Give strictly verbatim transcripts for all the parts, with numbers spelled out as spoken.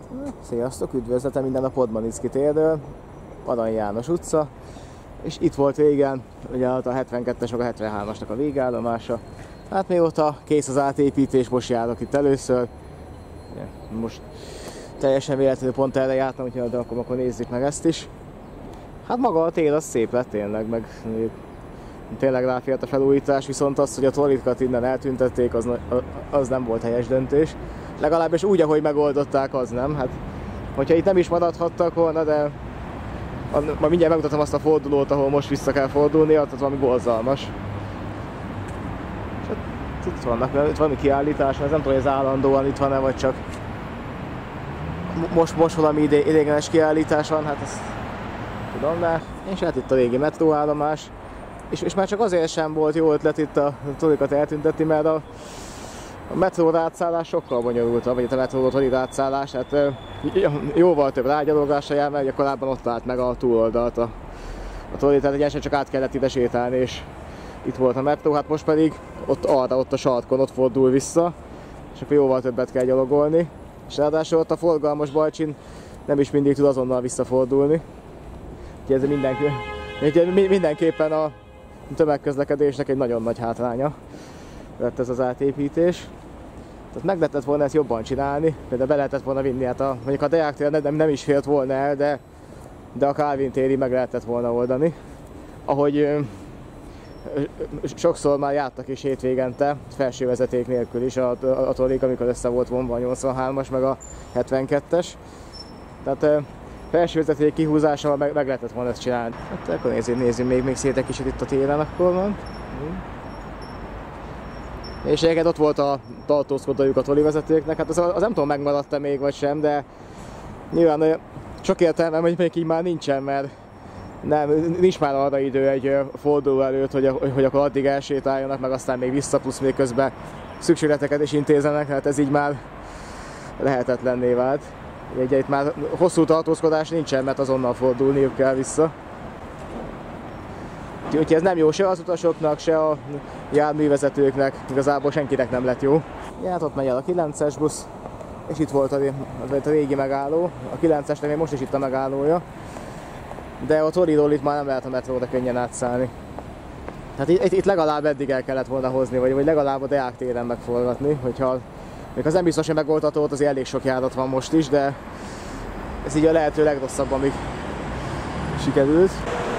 Sziasztok, üdvözletem minden a Podmanicki térről, Arany János utca, és itt volt régen ugye a hetvenkettes meg a hetvenhármasnak a végállomása. Hát mióta kész az átépítés, most járok itt először. Most teljesen véletlenül pont erre jártam, úgyhogy de akkor, akkor nézzük meg ezt is. Hát maga a tér az szép lett tényleg, meg tényleg ráfért a felújítás, viszont az, hogy a trollikat innen eltüntették, az, az nem volt helyes döntés. Legalábbis úgy, ahogy megoldották, az nem. Hát, hogyha itt nem is maradhattak volna, de ma mindjárt megmutatom azt a fordulót, ahol most vissza kell fordulni, az valami borzalmas. És hát itt vannak, itt valami kiállítás, ez nem tudom, hogy ez állandóan itt van-e, vagy csak most, most valami ideiglenes kiállítás van, hát ezt tudom, de és hát itt a régi metróállomás. És, és már csak azért sem volt jó ötlet itt a trollikat eltüntetni, mert a A metró átszállás sokkal bonyolultabb, vagy a metróról trolli átszállás, hát jóval több rágyalogásra jár, mert ugye korábban ott állt meg a túloldalt a, a trolli, tehát egyenesen csak át kellett ide sétálni, és itt volt a metró, hát most pedig ott arra, ott a sarkon, ott fordul vissza, és akkor jóval többet kell gyalogolni, és ráadásul ott a forgalmas Balcsin nem is mindig tud azonnal visszafordulni. Úgyhogy ez mindenki, mindenképpen a tömegközlekedésnek egy nagyon nagy hátránya lett ez az átépítés. Tehát meg lehetett volna ezt jobban csinálni, például be lehetett volna vinni, hát a, mondjuk a Deák tér nem, nem is fért volna el, de, de a Kálvin téri meg lehetett volna oldani. Ahogy ö, ö, sokszor már jártak is hétvégente, felső vezeték nélkül is a, a, a trollik, amikor össze volt vonva a nyolcvanhármas meg a hetvenkettes. Tehát ö, felső vezeték kihúzásával meg, meg lehetett volna ezt csinálni. Hát akkor nézzük, nézzük még, még szét egy kicsit itt a téren akkor van. És egyébként ott volt a tartózkodójuk a trollivezetőknek, hát az, az nem tudom, megmaradt-e még vagy sem, de nyilván sok értelme, hogy még így már nincsen, mert nem, nincs már arra idő egy forduló előtt, hogy, hogy akkor addig elsétáljanak, meg aztán még vissza, plusz még közben szükségleteket is intézenek, hát ez így már lehetetlenné vált. Ugye itt már hosszú tartózkodás nincsen, mert azonnal fordulniuk kell vissza. Úgyhogy ez nem jó se az utasoknak, se a járművezetőknek, igazából senkinek nem lett jó. Ja, hát ott megy el a kilences busz, és itt volt a, a régi megálló. A kilencesnek még most is itt a megállója, de a trolliról itt már nem lehet a metróra könnyen átszállni. Tehát itt, itt legalább eddig el kellett volna hozni, vagy, vagy legalább a Deák téren megforgatni, hogyha még az nem biztos, hogy megoldható, ott azért elég sok járat van most is, de ez így a lehető legrosszabb, amíg sikerült.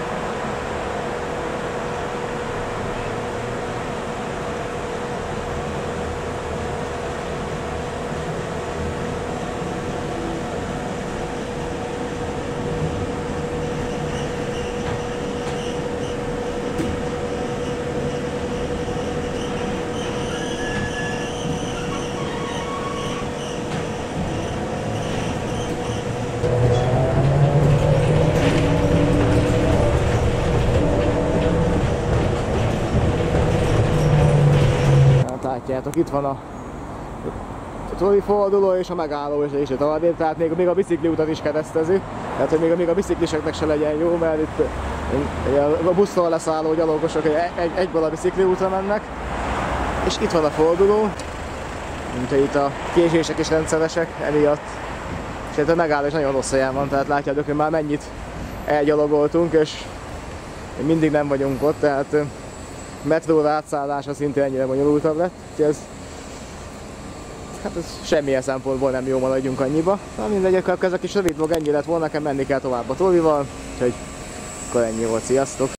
Látjátok, itt van a, a trolli forduló és a megálló és és tovább, tehát még, még a bicikliutat is keresztezi, tehát hogy még, még a bicikliseknek se legyen jó, mert itt a buszról leszálló gyalogosok egy, egy, egyből a bicikliútra mennek, és itt van a forduló, mint hogy itt a késések is rendszeresek emiatt, és itt a megálló is nagyon rossz helyen van, tehát látjátok, hogy már mennyit elgyalogoltunk, és mindig nem vagyunk ott, tehát metróra átszállása szintén ennyire bonyolultabb lett, úgyhogy ez, hát ez semmilyen szempontból nem jó, maradjunk annyiba. Na mindegy, akkor ez a kis rövid vlog ennyi lett volna, nekem menni kell tovább a trollival, úgyhogy akkor ennyi volt, sziasztok!